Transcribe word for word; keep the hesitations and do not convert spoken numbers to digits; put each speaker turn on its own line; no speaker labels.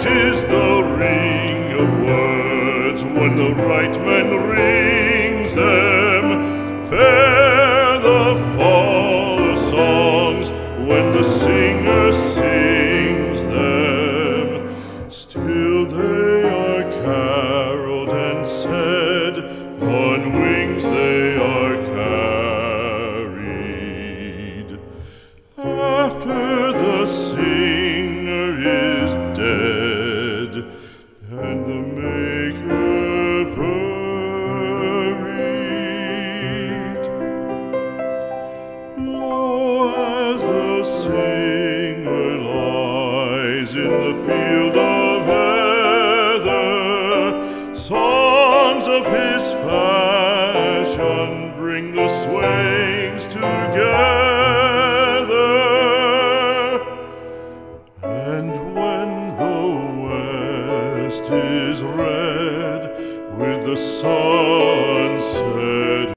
Sweet is the ring of words when the right man rings them. Fair the fall of songs when the singer sings them. Still they are caroled and said, on wings they are carried. After the singer is dead and the maker buried, lo, as the singer lies in the field of heather, songs of his fashion bring the swains together. And when the west is red with the sunset